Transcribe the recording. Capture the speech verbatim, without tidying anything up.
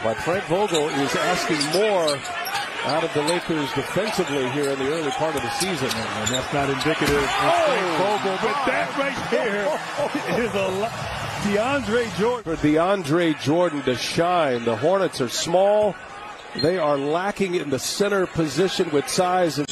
But Frank Vogel is asking more out of the Lakers defensively here in the early part of the season. And that's not indicative of Frank Vogel, but that right there is a lot. DeAndre Jordan. For DeAndre Jordan to shine. The Hornets are small. They are lacking in the center position with size.